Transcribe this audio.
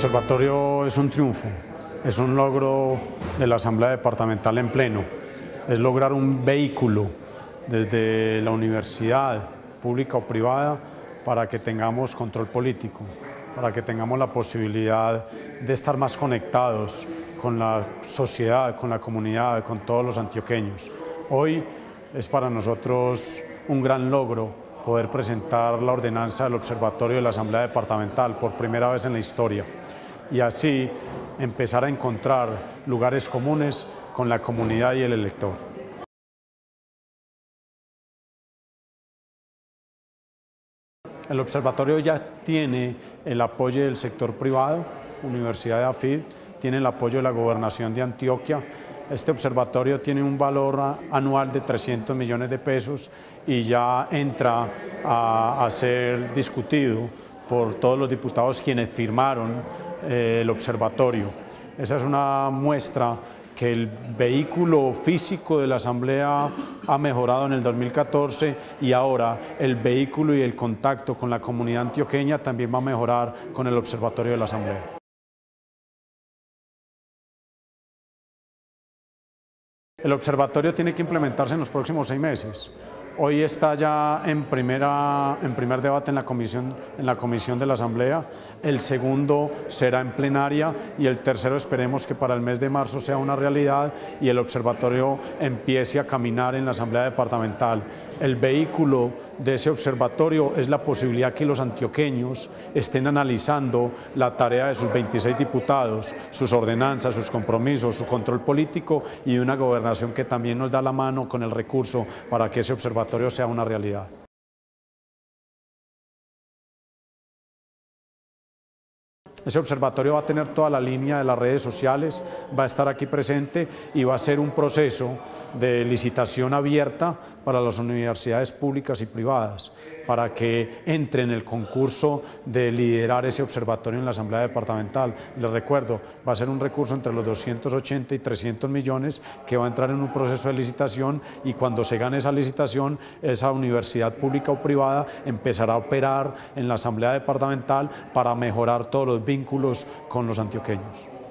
observatorio es un triunfo, es un logro de la Asamblea Departamental en pleno, es lograr un vehículo desde la universidad pública o privada para que tengamos control político, para que tengamos la posibilidad de estar más conectados con la sociedad, con la comunidad, con todos los antioqueños. Hoy es para nosotros un gran logro poder presentar la ordenanza del Observatorio de la Asamblea Departamental por primera vez en la historia y así empezar a encontrar lugares comunes con la comunidad y el elector. El observatorio ya tiene el apoyo del sector privado, Universidad de AFID, tiene el apoyo de la Gobernación de Antioquia. Este observatorio tiene un valor anual de 300 millones de pesos y ya entra a ser discutido por todos los diputados quienes firmaron el observatorio. Esa es una muestra que el vehículo físico de la Asamblea ha mejorado en el 2014 y ahora el vehículo y el contacto con la comunidad antioqueña también va a mejorar con el observatorio de la Asamblea. El observatorio tiene que implementarse en los próximos 6 meses. Hoy está ya en primer debate en la comisión de la Asamblea, el segundo será en plenaria y el tercero esperemos que para el mes de marzo sea una realidad y el observatorio empiece a caminar en la Asamblea Departamental. El vehículo de ese observatorio es la posibilidad que los antioqueños estén analizando la tarea de sus 26 diputados, sus ordenanzas, sus compromisos, su control político y una gobernación que también nos da la mano con el recurso para que ese observatorio sea una realidad. Ese observatorio va a tener toda la línea de las redes sociales, va a estar aquí presente y va a ser un proceso de licitación abierta para las universidades públicas y privadas, para que entre en el concurso de liderar ese observatorio en la Asamblea Departamental. Les recuerdo, va a ser un recurso entre los 280 y 300 millones que va a entrar en un proceso de licitación y cuando se gane esa licitación, esa universidad pública o privada empezará a operar en la Asamblea Departamental para mejorar todos los vínculos con los antioqueños.